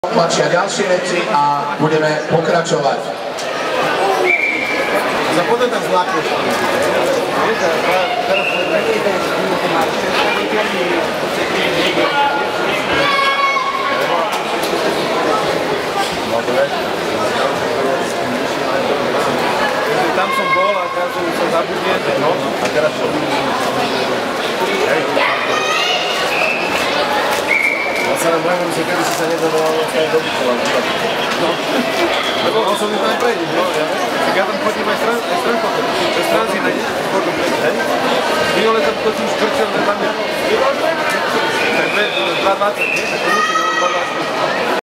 Tlačia ďalšie veci a budeme pokračovať. Za potom tam zlákneš. Tam som bol a teraz som zabudnete, no? A teraz čo? Ja sa nám bavím, že kedy si sa nedovolal vlastne aj dobyčovať. No. Lebo on som tam prejde, no? Tak ja tam chodím aj stránkotom. Bez stránky nájdeš sportom prejde, hej? Minule tam točím škrčel, že tam je 2,20, nie? Tak to musím, 2,20.